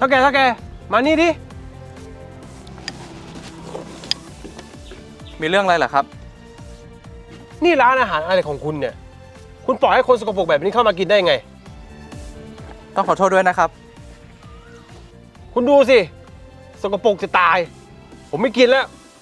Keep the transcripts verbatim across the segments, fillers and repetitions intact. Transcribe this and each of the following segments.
าแกเท่าแกมานี่ดิมีเรื่องอะไรเหรอครับนี่ร้านอาหารอะไรของคุณเนี่ยคุณปล่อยให้คนสกปรกแบบนี้เข้ามากินได้ไงต้องขอโทษด้วยนะครับคุณดูสิสกปรกจะตายผมไม่กินแล้ว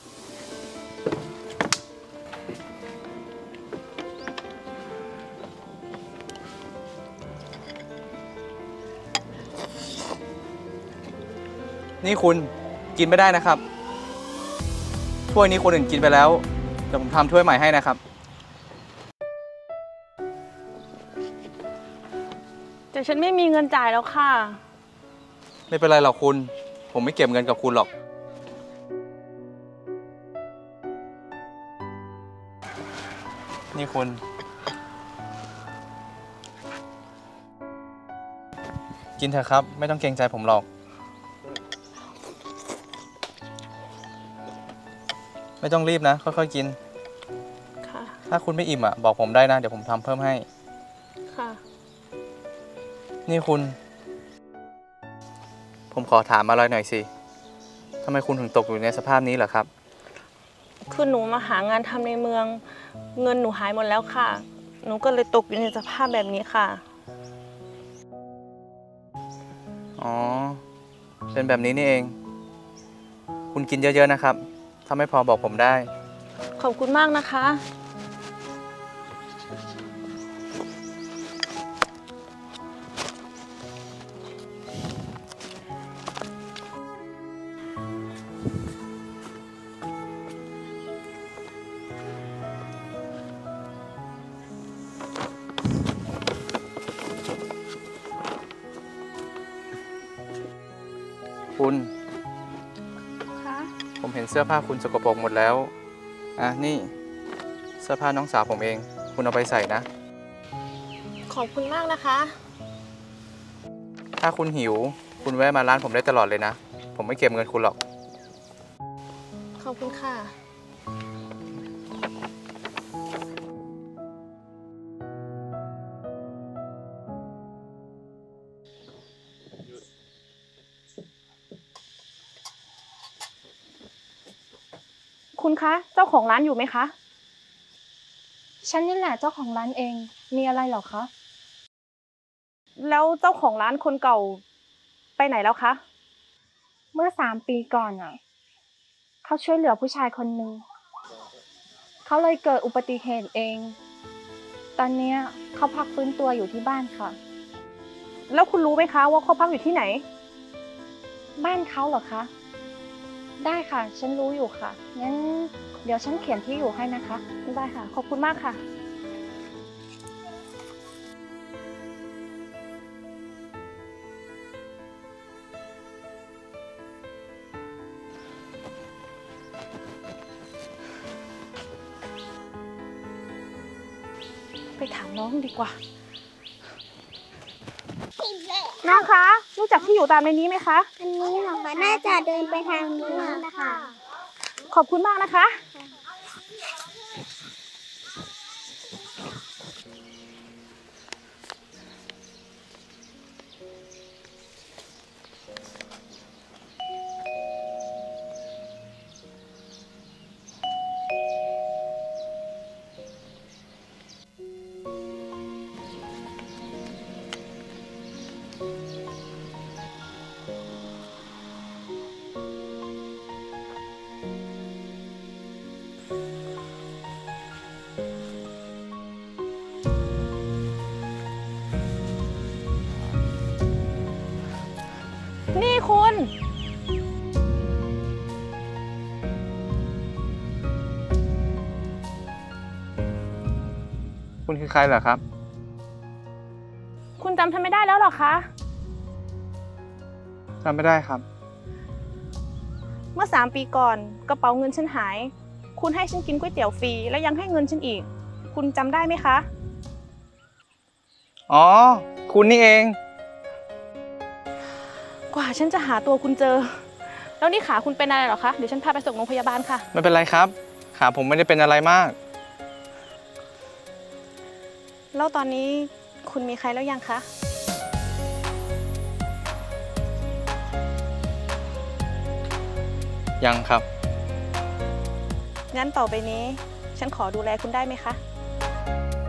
นี่คุณกินไม่ได้นะครับถ้วยนี้คนอื่นกินไปแล้วเดี๋ยวผมทำถ้วยใหม่ให้นะครับแต่ฉันไม่มีเงินจ่ายแล้วค่ะไม่เป็นไรหรอกคุณผมไม่เก็บเงินกับคุณหรอกนี่คุณกินเถอะครับไม่ต้องเกรงใจผมหรอกไม่ต้องรีบนะค่อยๆกินค่ะถ้าคุณไม่อิ่มอ่ะบอกผมได้นะเดี๋ยวผมทำเพิ่มให้ค่ะนี่คุณผมขอถามอะไรหน่อยสิทำไมคุณถึงตกอยู่ในสภาพนี้เหรอครับคือหนูมาหางานทำในเมืองเงินหนูหายหมดแล้วค่ะหนูก็เลยตกอยู่ในสภาพแบบนี้ค่ะอ๋อเป็นแบบนี้นี่เองคุณกินเยอะๆนะครับถ้าไม่พอบอกผมได้ขอบคุณมากนะคะคุณผมเห็นเสื้อผ้าคุณสกปรกหมดแล้วอ่ะนี่เสื้อผ้าน้องสาวผมเองคุณเอาไปใส่นะขอบคุณมากนะคะถ้าคุณหิวคุณแวะมาร้านผมได้ตลอดเลยนะผมไม่เก็บเงินคุณหรอกขอบคุณค่ะคุณคะเจ้าของร้านอยู่ไหมคะฉันนี่แหละเจ้าของร้านเองมีอะไรเหรอคะแล้วเจ้าของร้านคนเก่าไปไหนแล้วคะเมื่อสามปีก่อนอ่ะเขาช่วยเหลือผู้ชายคนหนึ่งเขาเลยเกิดอุบัติเหตุเองตอนนี้เขาพักฟื้นตัวอยู่ที่บ้านค่ะแล้วคุณรู้ไหมคะว่าเขาพักอยู่ที่ไหนบ้านเขาเหรอคะได้ค่ะฉันรู้อยู่ค่ะงั้นเดี๋ยวฉันเขียนที่อยู่ให้นะคะได้ค่ะขอบคุณมากค่ะไปถามน้องดีกว่าน้องคะรู้จักที่อยู่ตามในนี้ไหมคะอันนี้เหรอคะน่าจะเดินไปทางนู้นนะคะขอบคุณมากนะคะนี่คุณคุณคือใครเหรอครับคุณจำฉันไม่ได้แล้วหรอคะจำไม่ได้ครับเมื่อสามปีก่อนกระเป๋าเงินฉันหายคุณให้ฉันกินก๋วยเตี๋ยวฟรีและยังให้เงินฉันอีกคุณจำได้ไหมคะอ๋อคุณนี่เองกว่าฉันจะหาตัวคุณเจอแล้วนี่ขาคุณเป็นอะไรหรอคะเดี๋ยวฉันพาไปส่งโรงพยาบาลค่ะไม่เป็นไรครับขาผมไม่ได้เป็นอะไรมากแล้วตอนนี้คุณมีใครแล้วยังคะยังครับงั้นต่อไปนี้ ฉันขอดูแลคุณได้ไหมคะ